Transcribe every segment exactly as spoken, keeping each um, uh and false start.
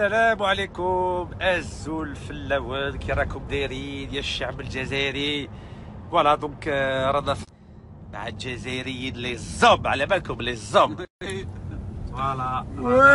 السلام عليكم أزو الفلاوات، كي راكم دايرين يا الشعب الجزائري؟ فوالا دونك رانا مع الجزائريين لي زوب، على بالكم لي زوب. فوالا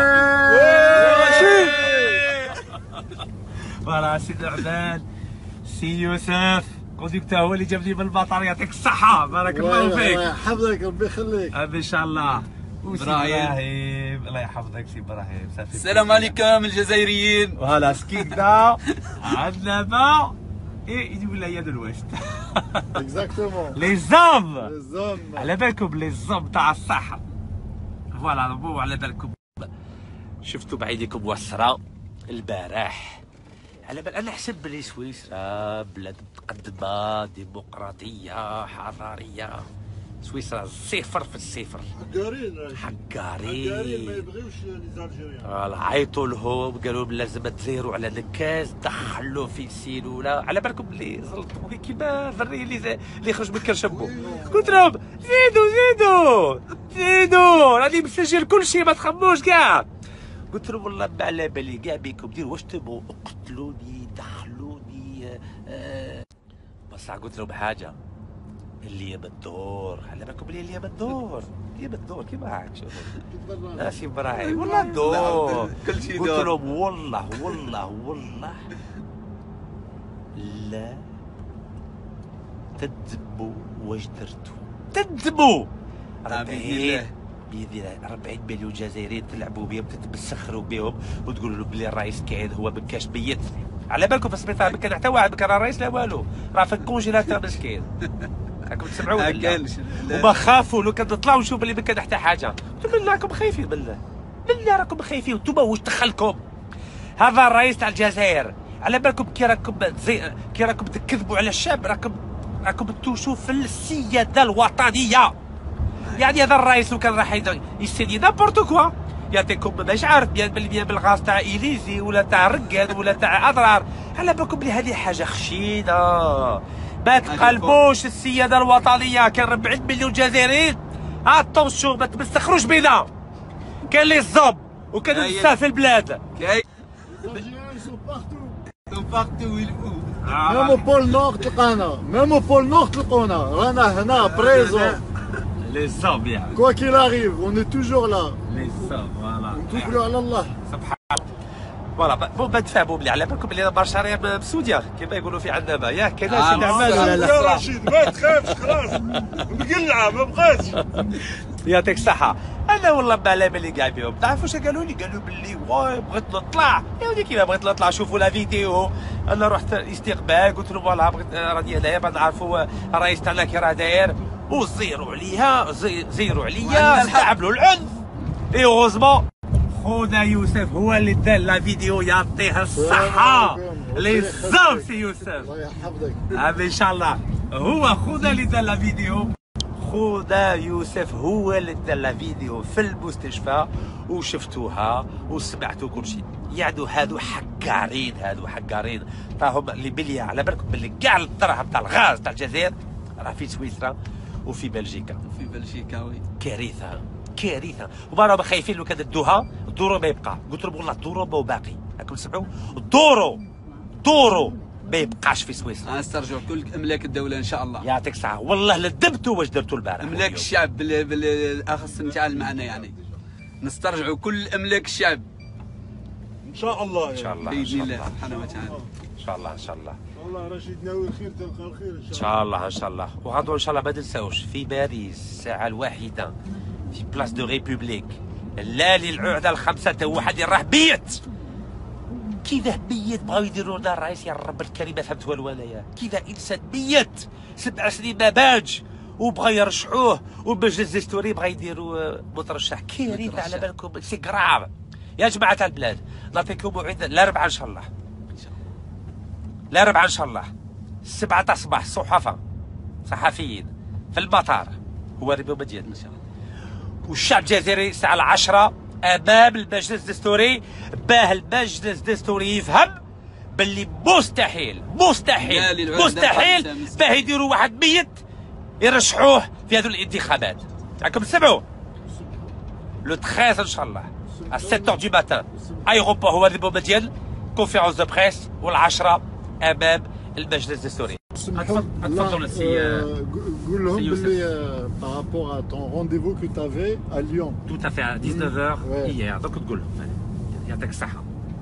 فوالا سي نعمان، سي يوسف كونديكتور هو اللي جابني من المطار، يعطيك الصحة، بارك الله فيك. الله يحفظك، ربي يخليك. ان شاء الله. ابراهيم الله يحفظك سي ابراهيم. السلام عليكم الجزائريين. فوالا سكيكدا عندنا با اي ولا يد الوسط. اكزاكتومون لي زوم لي زوم على بالكم لي زوم تاع الصحة. فوالا بو على بالكم شفتوا بعيدكم وسرة البارح. على بال انا حسب بلي سويسرا بلاد متقدمة ديمقراطية حضارية. سويسرا صفر في الصفر. حقارين حقارين حقارين ما يبغيوش لي زالجيريان. فوالا عيطوا لهم قالوا لهم لازم تزيروا على نكاز، دخلوا في سيلوله. على بالكم بلي زلطوا كيما الذري اللي اللي خرج من كرشبو. قلت لهم زيدوا زيدوا زيدوا راني مسجل كل شيء ما تخموش كاع. قلت لهم والله ما على بالي كاع بيكم ديروا واش تبغوا، اقتلوني دخلوني أه بصح قلت لهم حاجه اللي بالدور. على بالكم بلي اللي بالدور اللي بالدور كيما هاك شوفوا. لا سي ابراهيم والله الدور كل شيء قلت دور. لهم والله والله والله لا تدبوا واش درتوا، تدبوا أربعين باذن الله أربعين مليون جزائري تلعبوا بهم تتمسخروا بهم وتقولوا له بلي الرئيس كاين هو ما كاش ميت. على بالكم في السبيطار ما كان حتى واحد، ما كان الرئيس لا والو، راه في الكونجيلاتور مسكين. راكم تسمعوا ولا؟ وما خافوا لو كان نطلعوا نشوف اللي ما كان حتى حاجه. قلت بالله راكم خايفين، بالله بالله راكم خايفين. انتوما واش دخلكم هذا الرئيس تاع الجزائر؟ على بالكم كي راكم زي كي راكم تكذبوا على الشعب راكم راكم توشوا في السياده الوطنيه. يعني هذا الرئيس لو كان راح يسيدي نابورتو كوا يعطيكم مش عارف بالبيان بالغاز تاع اليزي ولا تاع رقاد ولا تاع اضرار. على بالكم بلي هذه حاجه خشينه. ما تقلبوش السياده الوطنيه. كان أربعين مليون جزائري اتونسيون ما تمسخروش بينا. كان لي الزوب وكان النساء في البلاد. زالجيريان سو بارتو بارتو ويلفو. ميم او بول نور تلقانا، ميم او بول نور تلقونا، رانا هنا بريزون. لي زوب يعني كوا كيل اريف اون اي توجور لا. لي زوب فوالا نتوكلوا على الله سبحان الله. فوالا بون تفهموا بلي على بالكم بلي بشريه بسوديا كيما يقولوا في عندنا ياك كاين شي نعمال ولا لا؟ يا رشيد ما تخافش خلاص مقلعه ما بقاتش. يعطيك الصحة. أنا والله ما على بالي كاع بهم. تعرفوا واش قالوا لي؟ قالوا باللي واي بغيت نطلع. يا ودي كيما بغيت نطلع شوفوا لا فيديو. أنا رحت استقبال قلت لهم فوالا بغيت راني هنايا باغي نعرفوا الرئيس تاعنا كي راه داير وزيروا عليها زيروا عليا استعملوا العنف. اي اوغوزمون خونا يوسف هو اللي دار لا فيديو، يعطيه الصحة. لي زوم سي يوسف الله يحفظك. ان شاء الله. هو خونا اللي دار لا فيديو. خونا يوسف هو اللي دار لا فيديو في المستشفى وشفتوها وسمعتوا كل شيء. يعني هادو حقارين، هادو حقارين راهم اللي بلي على بالكم باللي كاع الدرهم تاع الغاز تاع الجزائر راه في سويسرا وفي بلجيكا. في بلجيكا وي كارثه كارثه. وما راهم خايفين لو كان دوها الدورو ما يبقى. قلت لهم والله الدورو ما باقي. راكم تسمعوا الدورو الدورو ما يبقاش في سويسرا. غنسترجعوا كل املاك الدوله ان شاء الله. يعطيك الصحة. والله لدبتوا واش درتوا البارح. املاك الشعب بال- بالاخص نتاع المعنى يعني نسترجعوا كل املاك الشعب ان شاء الله ان شاء الله ان باذن شاء الله الله سبحانه وتعالى. ان شاء الله ان شاء الله والله رشيد ناوي الخير تلقى الخير ان ان شاء شاء الله ان شاء الله. وغادوا ان شاء الله ما تنساوش في باريس الساعة الواحدة في بلاص دو ريبوبليك الليالي العهدة الخمسة تا واحد راح بيت. كذا بيت بغاو يديروا لنا الرئيس يا رب الكريم ما فهمت والو انايا. كذا انسان بيت سبع سنين ما باج وبغا يرشحوه ومجلس دستوري بغا يديروا مترشح. كارثة على بالكم سي كراف. يا جماعة البلاد نعطيكم موعد الاربعاء ان شاء الله. الاربعاء ان شاء الله السبعة تاع الصباح الصحافة صحفيين في المطار هو الريبوبليك ديالنا ان شاء الله. والشعب الجزائري الساعة العشرة امام المجلس الدستوري باه المجلس الدستوري يفهم باللي مستحيل مستحيل مستحيل باه يديروا واحد ميت يرشحوه في هذو الانتخابات. راكم تسمعوا لو تخيس ان شاء الله à sept heures du matin ايروبور هو البومه ديال كونفيرونس دو بريس والعشرة امام المجلس الدستوري. تفضل سي قول لهم باللي بارابور ا طون رونديفو كو تافي ا ليون tout à fait à dix-neuf heures hier دونك تقول لهم يعطيك الصحه.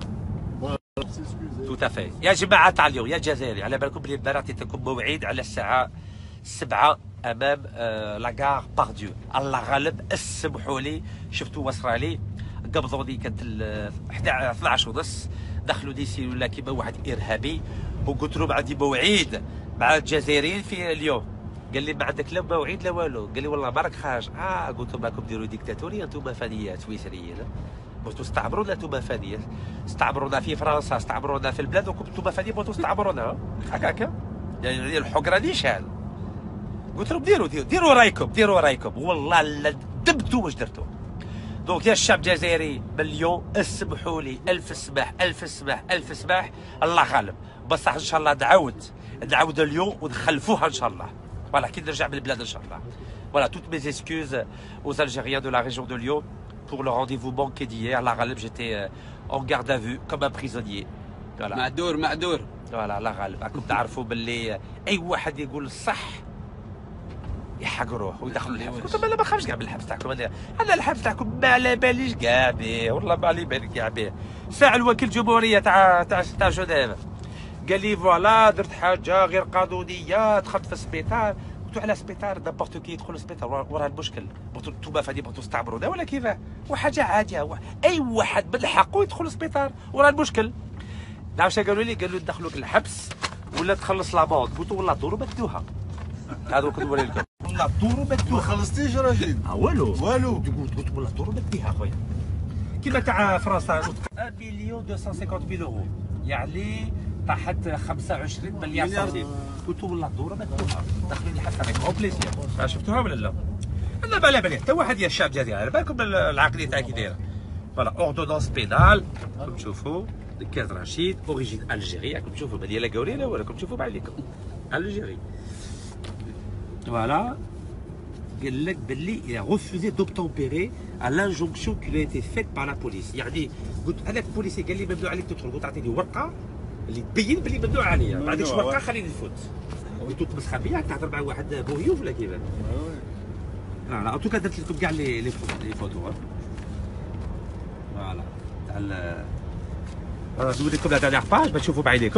tout à fait يا جماعه تاع اليوم يا جزائري، على بالكم بلي البارح عطيتكم موعد على الساعه سبعة امام لاكار بارديو. الله غالب اسمحوا لي، شفتوا وصرالي قبضوني كانت اثناش ونص، دخلوا ديسي ولا كيما واحد ارهابي، وقلت لهم عندي موعد مع الجزائريين في اليوم. قال لي ما عندك لا موعد لا والو، قال لي والله ما راك خارج. اه قلت لهم راكم ديروا ديكتاتوريه انتم فديات سويسريين، بغيتوا تستعمرونا انتم فديات، استعمرونا في فرنسا، استعمرونا في البلاد، وكم انتم فديات بغيتوا تستعمرونا هكاك. يعني الحقره نيشان. قلت لهم ديروا ديروا ديروا رايكم ديروا رايكم، والله لا دبتوا واش درتوا. دونك يا الشعب الجزائري مليون اسمحوا لي، الف سماح الف سماح الف سماح، الله غالب. بصح ان شاء الله نعاود نعاود اليوم ونخلفوها ان شاء الله. فوالا كي نرجع بالبلاد ان شاء الله. فوالا توت ميز اسكوز aux Algériens de la région de Lyon pour le rendez-vous manqué d'hier. الله غالب j'étais en garde à vue comme un prisonnier. فوالا معذور معذور. فوالا الله غالب. راكم تعرفوا باللي اي واحد يقول الصح يحقروه ويدخلوا الحبس. قلت لهم انا ما خافش كاع بالحبس تاعكم، انا انا الحبس تاعكم ما على باليش كاع به، والله ما على بالي كاع به. ساعه الوكيل الجمهوريه تاع تاع تاع جنيف قال لي فوالا درت حاجه غير قانونيه، دخلت في السبيطار. قلت له على السبيطار دابورت كي يدخل السبيطار وراه المشكل، بغيتو انتوما فادي بغيتو تستعمرونا ولا كيفاه؟ وحاجه عاديه، اي واحد من حقه يدخل السبيطار وراه المشكل. نعم واش قالوا لي؟ قالوا ندخلوك الحبس ولا تخلص لابوند. قلت والله دوروا بدوها، هذا كنت نوري لكم. والله دوروا بدوها. ما خلصتيش راجل؟ اه والو والو. قلت قلت والله دوروا بديها اخويا. كيما تاع فرنسا واحد مليون مئتين وخمسين ألف يورو، يعني طاحت خمسة وعشرين مليار سنتيم. قلت والله الدوره بدوها، دخلوني حتى افيك او بليزير. شفتوها ولا لا؟ انا ما على بالي حتى واحد يا الشعب الجزائري، على بالكم العقليه تاعي كي دايره. فوالا اوردونونس بينال راكم تشوفوا كاز رشيد اوريجين الجيري، راكم تشوفوا ما ديال كاوري لا راكم تشوفوا بعينيكم الجيري. فوالا قال لك باللي il a refusé d'obtempérer à l'injonction qui lui a été faite par la police. يعني قلت انا البوليسي قال لي ممنوع عليك تدخل، قلت اعطيني ورقه اللي تبين باللي ممنوع عليا، ما عندكش ورقه خليني نفوت. قلت له تمسخر بيا تهضر مع واحد بوهيوف ولا كيفاه؟ لا لا ان توكا درت لكم كاع لي لي فوتو. فوالا تاع ندوي لكم لا دانيير باج باش تشوفوا بعينيكم.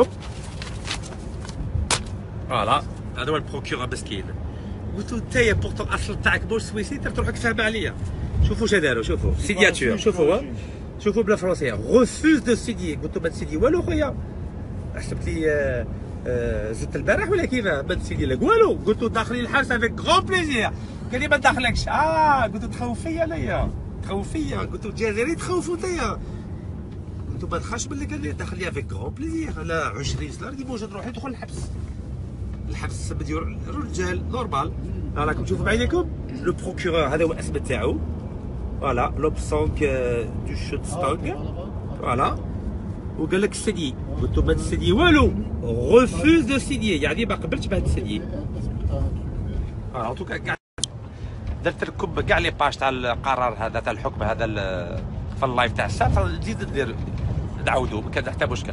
فوالا هذا هو البروكيور مسكين. قلت له انت بورتون اصل تاعك موش سويسري تروح تفهم عليا. شوفوا اش داروا، شوفوا سينياتور، شوفوا شوفوا بلا فرونسيه غوفوز دو سيدي. قلت له ما تسيدي والو خويا، حسبت لي آه آه زدت البارح ولا كيفاه؟ ما تسيدي لك والو. قلت له داخلين الحبس افيك غون بليزير. قال لي ما ندخلكش. اه قلت له تخوف فيا انايا، تخوف فيا. قلت له الجزائري تخوفوا انتيا. قلت له ما تخافش باللي قال لي داخل لي افيك غون بليزير. لا عشرين سنه راكي موجود روحي ندخل الحبس. الحبس مديور رجال نورمال. راكم تشوفوا بعينيكم لو بروكيور هذا هو الاسم تاعو. فوالا لوبسونك دو شوتستونغ. فوالا وقال لك سيدي. قلت له ما تسيدي والو، غوفوز دو سيدي، يعني ما قبلتش باه تسيدي. اه توكا كاع درت لكم كاع لي باج تاع القرار هذا تاع الحكم هذا في اللايف تاع الساعه، نزيد ندير نعاودو ما كان حتى مشكل.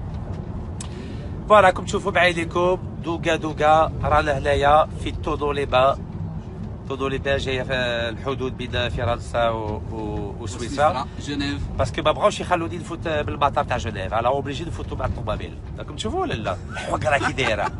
فوالا راكم تشوفوا بعينيكم دوكا دوكا رانا هنايا في تودو لي با. تودو لي با جايه في الحدود بين فرنسا و... و... وسويسرا جنيف، باسكو ما بغاوش يخلوني نفوت بالمطار تاع جنيف، على اوبليجي نفوتوا مع الطوموبيل. راكم تشوفوا ولا لا؟ الحوكره كي دايره.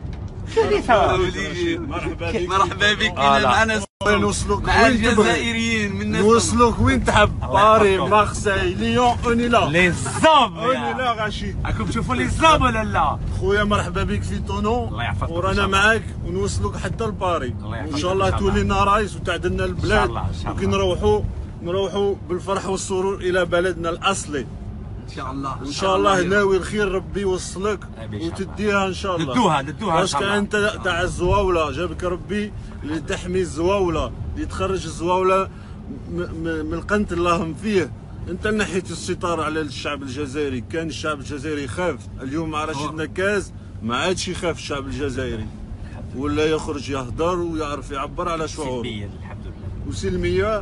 مرحبا بك مرحبا بك معنا نوصلوك مع الجزائريين من الناس. نوصلوك وين تحب، باري مارسيل ليون اوني لا لي زوم اوني لا رشيد. راكم تشوفوا لي زوم ولا لا؟ خويا مرحبا بك في طونو، الله يحفظك ورانا معاك ونوصلوك حتى لباري وان شاء الله تولينا رايس وتعدلنا البلاد، وكي نروحوا نروحوا بالفرح والسرور الى بلدنا الاصلي ان شاء الله. ان شاء الله ناوي الخير ربي يوصلك وتديها ان شاء الله. ندوها ندوها ان شاء الله. انت تاع الزواوله جابك ربي اللي تحمي الزواوله، اللي تخرج الزواوله من القنت اللهم فيه. انت نحيت الستار على الشعب الجزائري، كان الشعب الجزائري يخاف. اليوم مع رشيد نكاز ما عادش يخاف الشعب الجزائري، ولا يخرج يهدر ويعرف يعبر على شعوره سلميا الحمد لله وسلميه.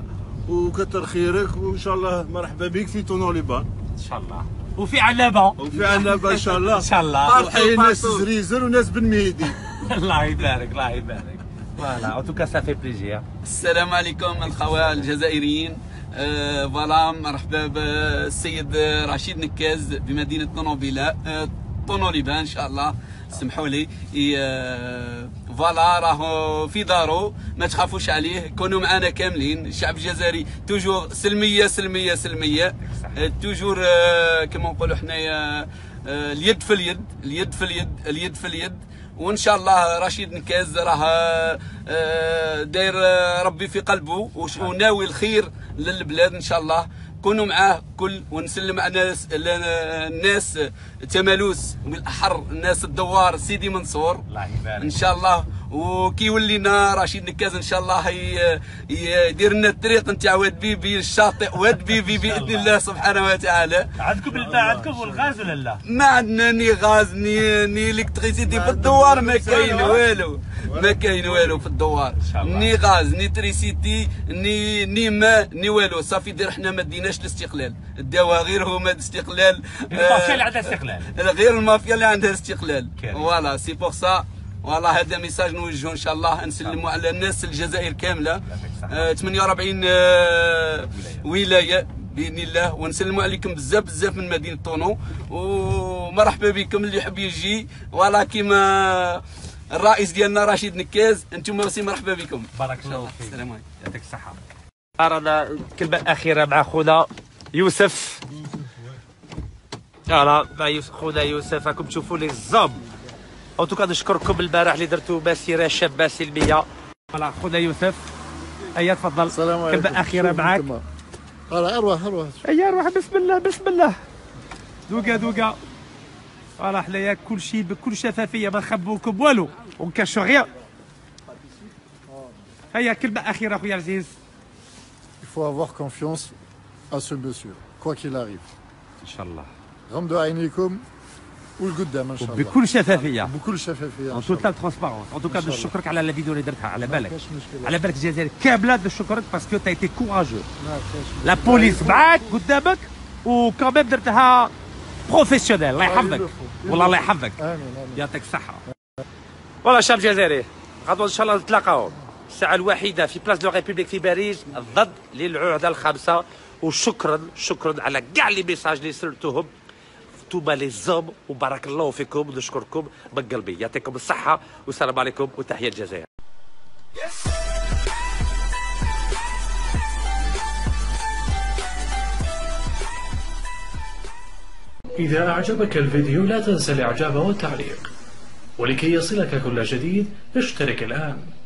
وكتر خيرك، وان شاء الله مرحبا بك في طونوليبان ان شاء الله، وفي عنابه وفي عنابه ان شاء الله ان شاء الله، وحي ناس زريزر وناس بن مهدي. الله يبارك الله يبارك. فوالا ان توكا سافي بليزير. السلام عليكم الخوال الجزائريين. أه فوالا مرحبا بالسيد رشيد نكاز بمدينه طونوبيلا أه طونوليبان ان شاء الله. سمحوا لي أه فوالا راهو في دارو، ما تخافوش عليه، كونوا معنا كاملين. الشعب الجزائري توجور سلميه سلميه سلميه، أه توجور أه كما نقولوا حنايا أه اليد في اليد، اليد في اليد، اليد في اليد. وان شاء الله رشيد نكاز راه داير ربي في قلبه وناوي الخير للبلاد ان شاء الله. كونوا معاه كل، ونسلم على الناس الناس تمالوس، وبالاحر الناس الدوار سيدي منصور الله يبارك ان شاء الله. وكي ولينا رشيد نكاز ان شاء الله يدير لنا الطريق نتاع واد بيبي الشاطئ واد بيبي باذن الله سبحانه وتعالى. عندكم الماء عندكم والغاز ولا لا؟ ما عندنا ني غاز ني ني الكتريسيتي في الدوار، ما كاين والو، ما كاين والو في الدوار، ني غاز ني تريسيتي ني ني ماء ني والو. صافي دير حنا ما ديناش الاستقلال، داوها غير هما الاستقلال، المافيا اللي عندها استقلال، غير المافيا اللي عندها استقلال. كريم. فوالا سي بوغ سا، والله هذا ميساج نوجهه ان شاء الله، نسلموا على الناس الجزائر كامله آه ثمانية وأربعين آه ولايه باذن الله، ونسلموا عليكم بزاف بزاف من مدينه طونو، ومرحبا بكم اللي يحب يجي. فوالا كيما الرئيس ديالنا رشيد نكاز، انتم ماشي مرحبا بكم. بارك الله فيك. السلام عليكم. يعطيك الصحه. رانا الكلمه الاخيره مع خونا يوسف. فوالا مع يوسف خونا يوسف، راكم تشوفوا لي الزوم. ان توكا نشكركم البارح اللي درتوا مسيره شابه سلميه. فوالا خونا يوسف، هيا تفضل. السلام عليكم. كلمه اخيره معك. فوالا اروح اروح هيا روح، بسم الله بسم الله. دوقا دوقا. فوالا حنايا كل شيء بكل شفافيه، ما نخبوكم والو ونكاشو غير. هيا كلمه اخيره خويا عزيز. Il faut avoir confiance à ce monsieur quoi qu'il arrive. ان شاء الله. غمضوا عينيكم والقدام ان شاء الله بكل شفافيه، بكل شفافيه ان توتال ترونسبارونس. ان توكا إن شاء الله. نشكرك على الفيديو اللي درتها، على بالك كاش مشكله. على بالك الجزائر كامله نشكرك باسكو تا ايتي كوراجو. ما كاش مشكلة. لا بوليس معاك قدامك، وكمان درتها بروفيسيونيل. الله يحفظك والله الله يحفظك، امين امين. يعطيك الصحه. والله الشعب الجزائري غدوه ان شاء الله نتلاقاو الساعه الواحده في بلاص دو ريبوبليك في باريس ضد للعهده الخامسه. وشكرا شكرا على كاع لي ميساج اللي سلتوهم، توبا لي زوم، وبارك الله فيكم، نشكركم من قلبي. يعطيكم الصحه والسلام عليكم وتحيه الجزائر. إذا أعجبك الفيديو لا تنسى الإعجاب والتعليق، ولكي يصلك كل جديد اشترك الآن.